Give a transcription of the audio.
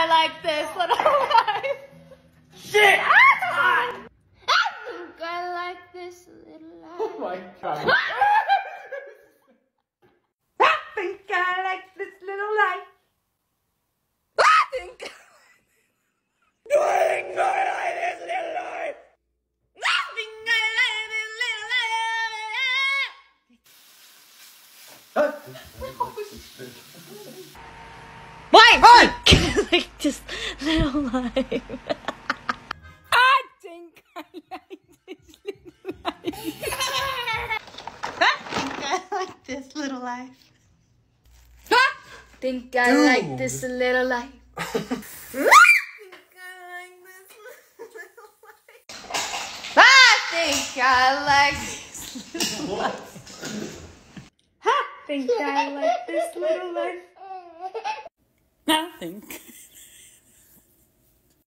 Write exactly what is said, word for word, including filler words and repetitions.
I like this little life. Shit! I think I like this little life. Oh my god. I think I like this little life. I think I think I like this little life. I think I like this little life. Why? I like this little life. I think I like this little life. I think I like this little life. I think I Dude. like this little life. I think I like this little life. I think I like this little life. I think.